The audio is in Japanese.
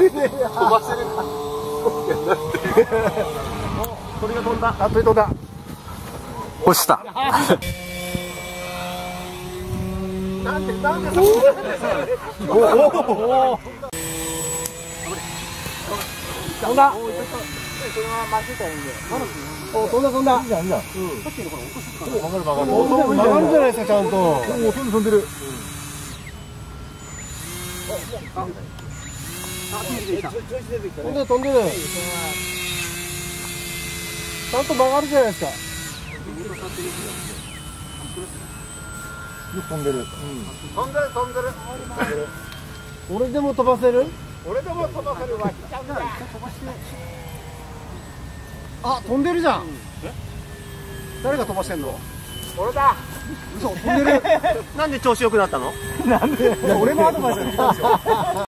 飛ばせる。 鳥が飛んだ。 あ、鳥飛んだ。 落ちた。 なんでそこおお飛んだ。 それは巻いてたらいいんだよ。 お、飛んだ飛んだ。いいじゃんいいじゃん。 さっきのほら落としたから。 曲がる曲がる。曲がるじゃないですかちゃんと。おお、飛んでる。飛んでる飛んでる。ちゃんと曲がるじゃないですか。よく飛んでる。 飛んでる飛んでる。 俺でも飛ばせる？ 俺でも飛ばせるわ。 あ、飛んでるじゃん。誰が飛ばしてんの？ 俺だ。 嘘、飛んでる。 なんで調子良くなったの？ なんで？いや、俺のアドバイスが来たんですよ。